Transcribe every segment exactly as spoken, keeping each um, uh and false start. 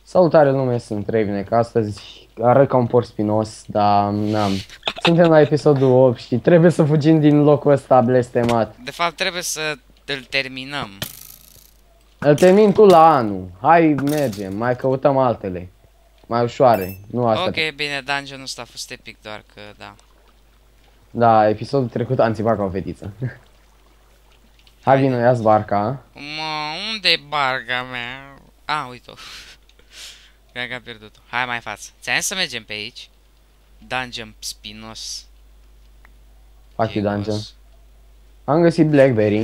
Salutare lume, sunt Revnec. Astăzi arăt ca un porc spinos, dar n-am. Suntem la episodul opt și trebuie să fugim din locul ăsta blestemat. De fapt trebuie să îl terminăm. Îl termin tu la anul. Hai, mergem, mai căutăm altele. Mai ușoare, nu asta. Ok, bine, dungeon-ul ăsta a fost epic, doar că da. Da, episodul trecut am țipat ca o fetiță. Hai, vină, ia-ți barca. Mă, unde e barca mea? Ah, uite-o. Cred că am pierdut-o. Hai mai față. Ți-am să mergem pe aici. Dungeon spinos. Fac eu dungeon. Chegos. Am găsit Blackberry.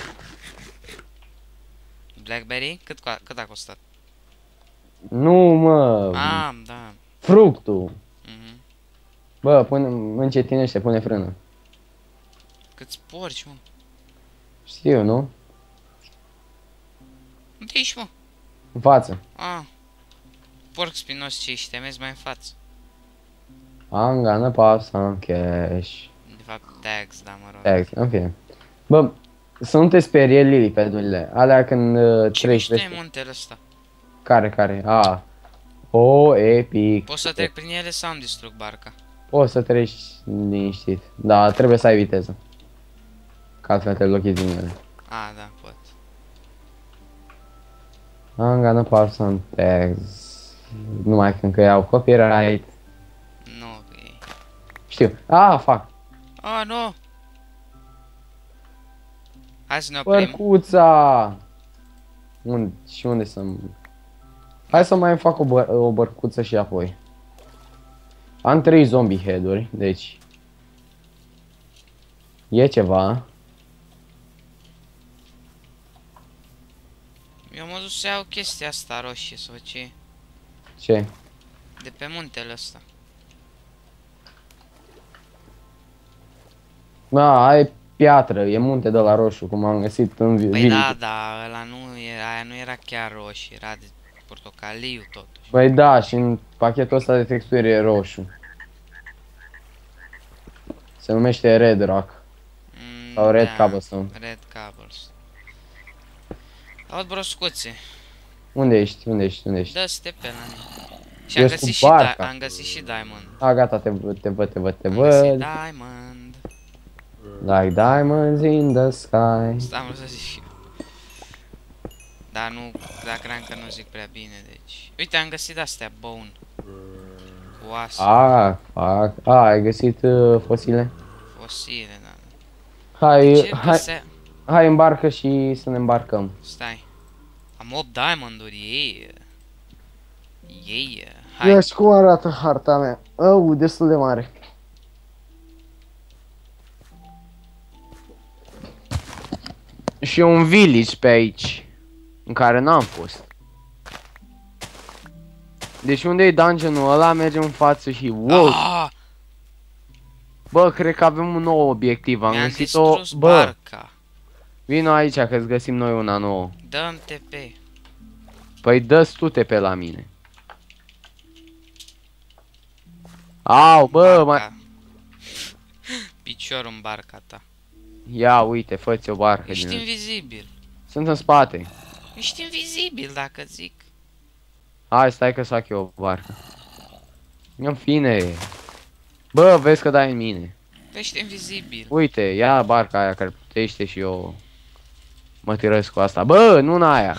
Blackberry? Cât, co- cât a costat? Nu, mă. Ah, da. Fructul. Mhm. Bă, pune, încetinește, pune frână. Câți porci, mă? Știu, nu? Unde ești, mă? În față. Ah. Porc spinos ce ești, te mergi mai în față. I'm gonna pass some cash. De fapt, tags, da, mă rog. Tax, în fine. Bă, să nu te sperie lilipedurile. Alea când uh, Ce treci mișto e peste... muntele ăsta? Care, care? A. O, epic. Poți să trec prin ele sau îmi distrug barca? Poți să treci liniștit. Da, trebuie să ai viteză. Că altfel te blochezi din ele. Ah, da, pot. I'm gonna pass some tags. Numai când că iau copyright. Nu, e... Știu. Ah, fac. Oh, nu! Hai să ne oprim. Bărcuța! Unde, și unde să... Hai să mai fac o, bă o bărcuță și apoi. Am trei zombie head-uri, deci... E ceva. Eu mă duc să iau chestia asta roșie, sau ce? Ce? De pe muntele ăsta. Da, ai piatră, e munte de la roșu, cum am găsit în vi Păi village. da, da, ăla nu era, aia nu era chiar roșie, era de portocaliu totuși. Păi da, și în pachetul ăsta de texturi e roșu. Se numește Red Rock. Mm, Sau Red da, Cobblestone. Red Cobblestone. Aud broscuțe. Unde ești? Unde ești? Unde ești? Dă-te pe la mine. Și Eu am sunt găsit, și barca. da, am găsit și Diamond. A, gata, te văd, te văd, te văd, te Am găsit văd. Diamond. Like diamonds in the sky. Asta am vrut să zic și eu. Dar nu, dar cream că nu zic prea bine, deci... Uite, am găsit astea, bone. Cu oase, Ah, fac. A, ai găsit uh, fosile? fosile, da. Hai, Ce hai, găsea? hai îmbarcă și să ne îmbarcăm. Stai. Am opt diamonduri, ei. Ei, hai. Ia și cum arată harta mea. Oh, destul de mare. Și un village pe aici, în care n-am fost. Deci unde e dungeon-ul ăla, mergem în față și wow. Ah, Bă, cred că avem un nou obiectiv, am mi-am găsit o... distrus Bă, barca. vino aici că-ți găsim noi una nouă. Dă-mi T P. Păi dă-ți tu te pe la mine. Au, bă, mai... Barca. Piciorul în barca ta. Ia, uite, fă-ți o barcă Ești din... invizibil. Sunt în spate. Ești invizibil, dacă zic. Hai, stai că să fac eu o barcă. În fine. Bă, vezi că dai în mine. Ești invizibil. Uite, ia barca aia care putește și eu mă tirez cu asta. Bă, nu în aia.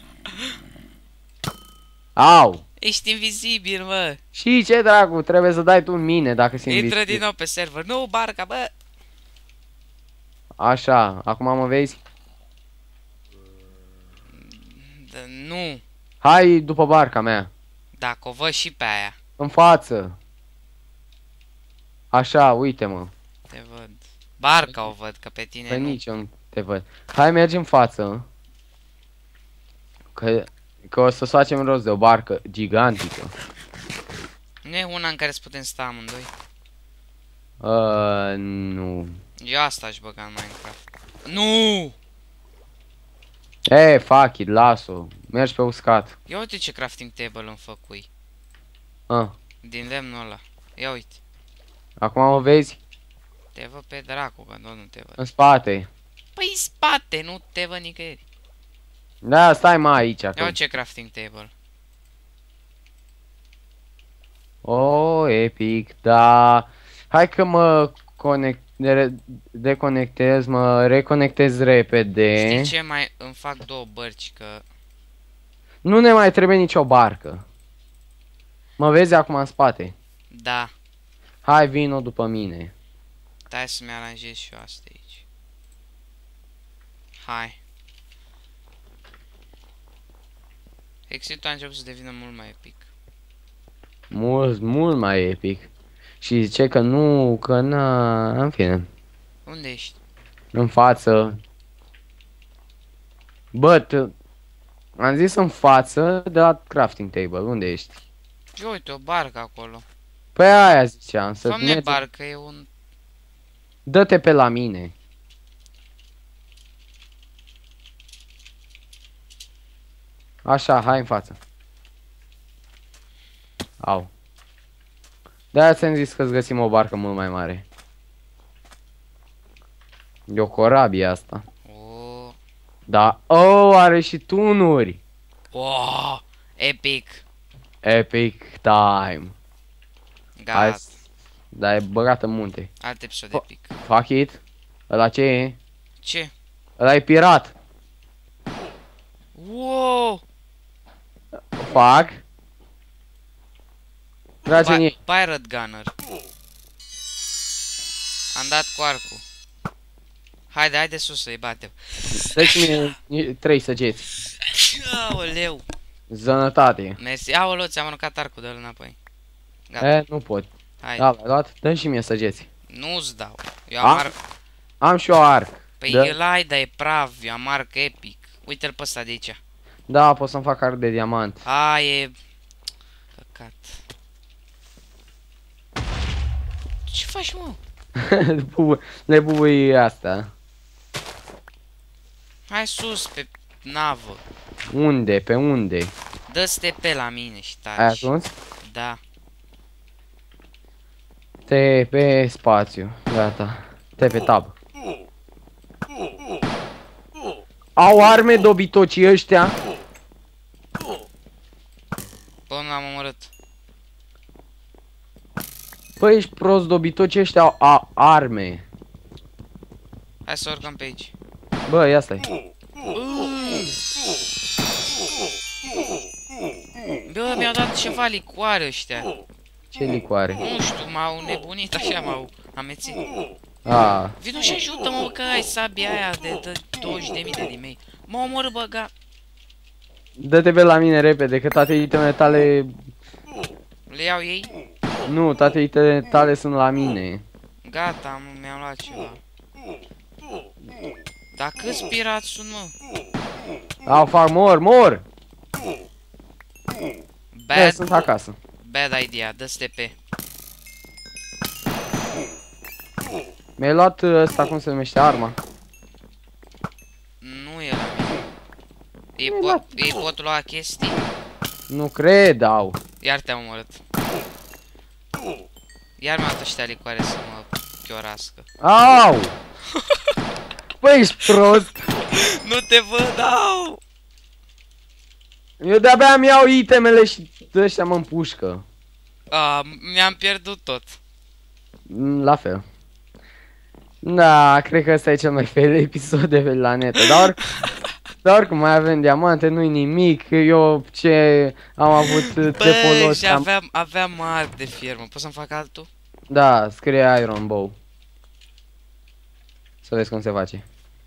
Au. Ești invizibil, mă. Și ce dracu, trebuie să dai tu în mine dacă sunt Intră invizibil. din nou pe server. Nu, barca, bă. Așa, acum mă vezi? D- nu. Hai după barca mea. Dacă o văd și pe aia. În față. Așa, uite-mă. Te văd. Barca o văd, că pe tine Pe nu. nici eu nu te văd. Hai, mergi în față. Că, că o să facem rost de o barcă gigantică. Nu e una în care să putem sta amândoi. Uh, nu. Eu asta aș băga în Minecraft. Nu! E, fuck it, las-o. Mergi pe uscat. Ia uite ce crafting table îmi făcui. Ah, Din lemnul ăla. Ia uite. acum mă vezi? Te văd pe dracu, că nu, nu te văd. În spate. Păi în spate, nu te văd nicăieri. Da, stai mai aici. Ia Acum. uite ce crafting table. Oh, epic, da. Hai că mă conect, de deconectez, mă reconectez repede. Știi ce? Mai îmi fac două bărci că... Nu ne mai trebuie nicio barcă. Mă vezi acum în spate? Da. Hai, vino după mine. Stai să-mi aranjez și eu asta aici. Hai. Exitul a început să devină mult mai epic. Mult, mult mai epic. Și zice că nu, că na, în fine. Unde ești? În față. Bă, t- am zis în față de la crafting table. Unde ești? Eu uite o barcă acolo. Păi aia ziceam, să Fă-mi mergem. barcă, e un... Dă-te pe la mine. Așa, hai în față. Au. De-aia ți-am zis că-ți găsim o barcă mult mai mare. E o corabie asta. Oh. Da, oh, are și tunuri. Oh, epic. Epic time. Hai, Gata. dar e băgat în munte. Alt episod Fă- epic. Fuck it. Ăla ce e? Ce? Ăla e pirat. Wow! Fac. Trage în Pi- ei. Pirate Gunner. Am dat cu arcul. Haide, haide sus să-i batem. Deci mie trei săgeți. Aoleu. Zănătate. Mersi. Aoleu, ți-am aruncat arcul, dă-l înapoi. Gata. E, nu pot. Hai. Da, l-ai luat? Dă și mie săgeți. Nu-ți dau. Eu am Am? arc. Am și eu arc. Păi Da. el ai, dar e prav. Eu am arc epic. Uite-l pe ăsta de aici. Da, pot să-mi fac arc de diamant. A, e... Căcat. Ce faci, mă? Bubu- Le bubui asta. Hai sus, pe navă. Unde? Pe unde? Dă-te pe la mine și Ai taci. ajuns? Da. Te pe spațiu. Gata. Te pe tab. Au arme dobitocii ăștia? Bă, nu l-am omorât. Păi ești prost, dobitocii ăștia au a, arme. Hai să urcăm pe aici. Bă, ia stai. Bă, mi-au dat ceva licoare ăștia. Ce licoare? Nu știu, m-au nebunit așa, m-au amețit. A, Vino și ajută-mă că ai sabia aia de, de douăzeci de mii de limei. Mă omoră, băga. dă-te pe la mine repede, că toate itemele tale... Le iau ei? Nu, toate itemele tale sunt la mine. Gata, am- mi-am luat ceva. Dar câți pirați sunt, mă? Au, fac, mor, mor! Bă, Bad, sunt acasă. bad idea, dă-te pe. Mi-ai luat ăsta, cum se numește, arma? Nu e la mine. Ei, po ei pot lua chestii? Nu cred, au. Iar te-am omorât. Iar mi-au dat ăștia licoare să mă chiorască. Au! Băi, ești prost! Nu te văd, au! Eu de-abia mi iau itemele și ăștia mă împușcă. A, mi-am pierdut tot. Mm, La fel. Da, cred că ăsta e cel mai fail episod de pe la net. Dar, dar oricum mai avem diamante, nu-i nimic. Eu ce am avut de Băi, folos. și Am... aveam, aveam arc de firmă. Poți să-mi fac altul? Da, scrie Iron Bow. Să vezi cum se face.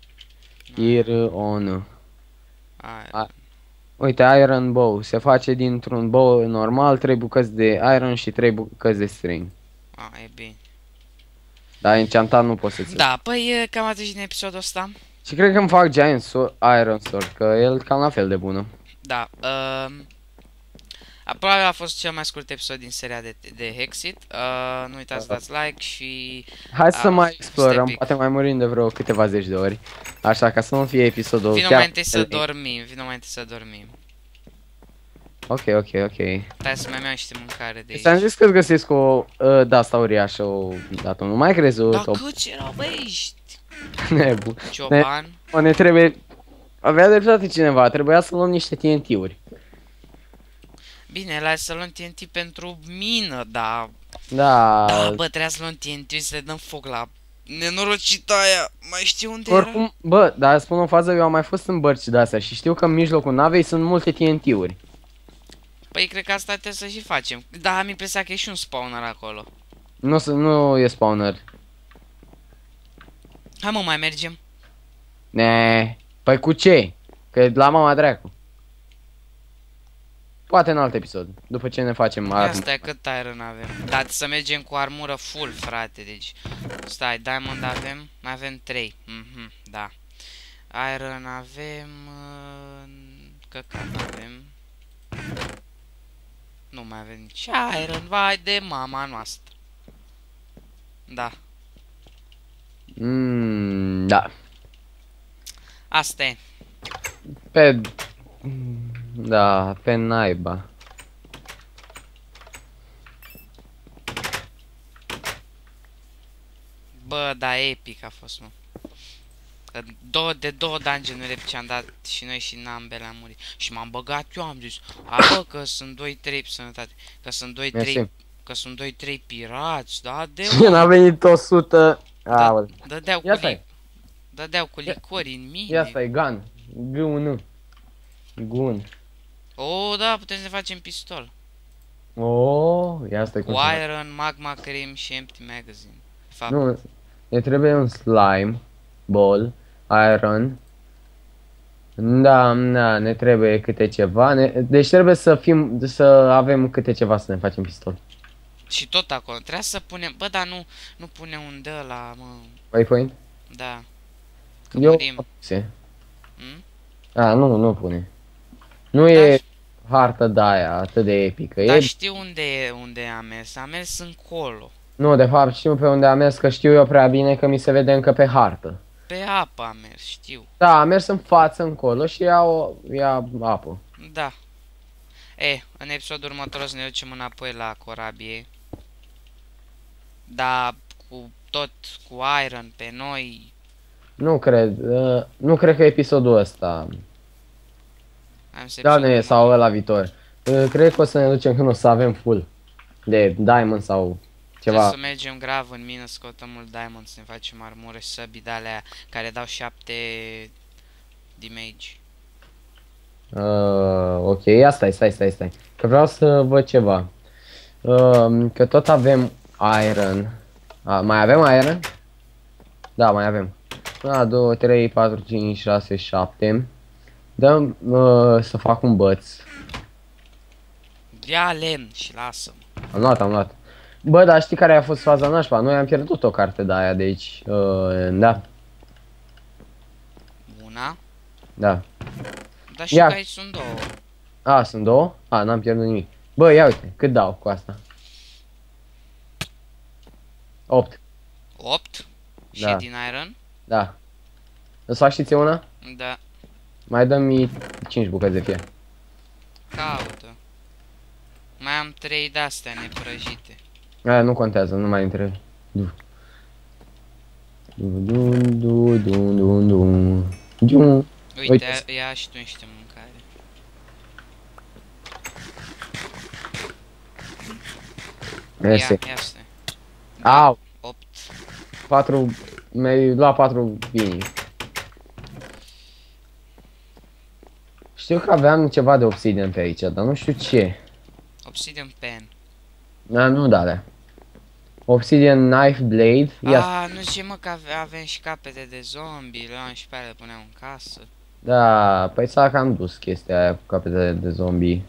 Iron. Aia. A- Uite, Iron Bow. Se face dintr-un bow normal, trei bucăți de iron și trei bucăți de string. A, e bine. Dar enchantat nu poți să-ți... Da, păi e cam atât din episodul ăsta. Și cred că îmi fac Giant Sword, Iron Sword, că el cam la fel de bună. Da, um, a, probabil a fost cel mai scurt episod din seria de, de Hexit. Uh, nu uitați să dați like și... Hai să Ah, mai explorăm, stai pic. poate mai murim de vreo câteva zeci de ori. Așa, ca să nu fie episodul Vino chiar... mai întâi să dormim, vino mai întâi să dormim. Ok, ok, ok. Stai să mai iau niște mâncare de Ți-am aici. zis că-ți găsesc o uh, de-asta uriașă, o dată. Nu mai crezut, Dar o câți erau, bă, ești? nebun. Cioban? O, ne trebuie... Avea dreptate cineva, trebuia să luăm niște T N T-uri. Bine, la să luăm T N T pentru mină, dar... Da, Da, bă, trebuia să luăm T N T și să le dăm foc la nenorocita aia. Mai știu unde era? oricum, bă, dar spun o fază, eu am mai fost în bărci de-astea și știu că în mijlocul navei sunt multe T N T-uri. Păi cred că asta trebuie să și facem. Da, am impresia că e și un spawner acolo. Nu, s- nu e spawner. Hai mă, mai mergem. Ne, păi cu ce? Că e la mama dracu. Poate în alt episod, după ce ne facem Ia armă. stai, cât iron avem? Dar să mergem cu armură full, frate, deci... Stai, diamond avem? Mai avem trei. Mhm, da. Iron avem... Uh, căcat avem. Nu mai avem nici iron, vai de mama noastră. Da. Mm, da. Asta e. Pe... Da, pe naiba. Bă, da, epic a fost, mă. Că două, de două dungeon-uri ce am dat și noi și în ambele am murit. Și m-am băgat, eu am zis, a, bă, că sunt doi trei sănătate, că sunt doi trei, Mersi. că sunt doi trei pirați, da, de Și n-a venit o sută. Aole. dădeau cu, Ia li stai. dădeau cu licori în mine. Ia stai, gun. G unu. Gun. O, da, putem să ne facem pistol. Oh, ia stai Cu cum se face. iron, magma cream și empty magazine. De fapt, Nu, ne trebuie un slime, ball, iron. Da, da, ne trebuie câte ceva. Ne, deci trebuie să fim, să avem câte ceva să ne facem pistol. și tot acolo, trebuia să punem, bă, dar nu, nu pune un de ăla, mă, Waypoint? da. Că Eu murim. se. Hmm? A, nu, nu pune. Nu Da, e hartă de aia atât de epică. Dar E, știu unde e, unde am mers, am mers încolo. nu, de fapt știu pe unde am mers, că știu eu prea bine că mi se vede încă pe hartă. Pe apă am mers, știu. Da, am mers în față încolo și ia, o, ia apă. Da. E, în episodul următor o să ne ducem înapoi la corabie. Da, cu tot, cu iron pe noi. Nu cred, uh, nu cred că episodul ăsta. Am să Da, episodul ne, sau la viitor. Uh, cred că o să ne ducem când o să avem full de diamond sau Trebuie ceva. să mergem grav în mină, să căutăm mult diamond, să ne facem armură și săbii de alea care dau șapte damage. Uh, ok, ia stai, stai, stai, stai. Că vreau să văd ceva. Uh, că tot avem iron. A, mai avem iron? Da, mai avem. unu, doi, trei, patru, cinci, șase, șapte. Dăm uh, să fac un băț. Ia lemn și lasă-mă. Am luat, am luat. Bă, dar știi care a fost faza nașpa? Noi am pierdut o carte de aia, deci, uh, da, Una. da. Dar și Ia. că aici sunt două. A, sunt două? A, n-am pierdut nimic. Bă, ia uite, cât dau cu asta? opt. opt. Și Da. e din iron. Da. Îți faci și ție una? Da. Mai dă-mi cinci bucăți de fier. Caută. Mai am trei de-astea neprăjite. Aia nu contează, nu mai întreb. Du. Du, du, du, du, du, du. Du. Uite, Uite. ia, ia și tu niște mâncare. Mersi. Ia, ia stai. Au, opt. patru, mi-ai luat patru bini. Știu că aveam ceva de obsidian pe aici, dar nu știu ce. Obsidian pen. Da, nu da, da. Obsidian knife blade. Ia, Ah, nu zice mă că ave avem și capete de zombie, le luam și pe alea le puneam în casă. da, păi s-a cam dus chestia aia cu capetele de zombie.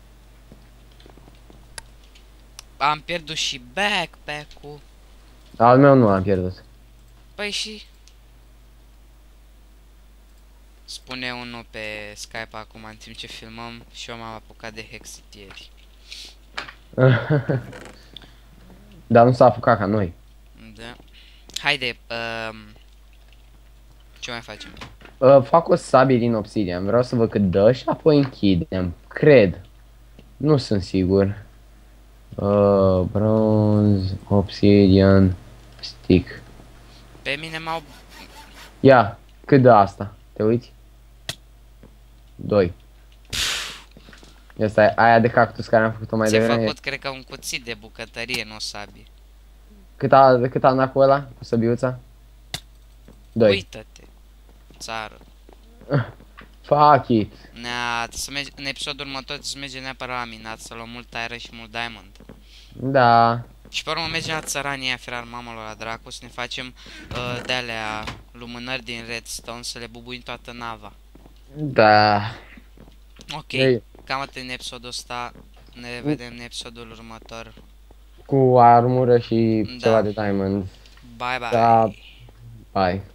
Am pierdut și backpack-ul. Al meu nu l-am pierdut. Păi și... Spune unul pe Skype acum în timp ce filmăm și eu m-am apucat de hexitieri. Dar nu s-a apucat ca noi. Da. Haide, um, ce mai facem? Uh, fac o sabie din obsidian, vreau să văd cât dă și apoi închidem. Cred. Nu sunt sigur. Uh, bronze, obsidian, stick. Pe mine m-au... Ia, cât dă asta? Te uiți? doi. Asta e aia de cactus care am făcut-o mai Ți-ai devreme. făcut, cred că, un cuțit de bucătărie, nu o sabie. Cât a, cât a nacul ăla cu săbiuța? Doi. Uită-te, țară. Fuck it. Nea, să mergi, în episodul următor să mergem neapărat la minat, să luăm mult iron și mult diamond. Da. Și pe urmă mergem la țăranii aia, firar mamelor la dracu, să ne facem uh, de-alea lumânări din redstone, să le bubuim toată nava. Da. Ok, Ei. cam atât în episodul ăsta, ne vedem în episodul următor. Cu armură și Da. ceva de diamond. Bye bye! Da. Bye.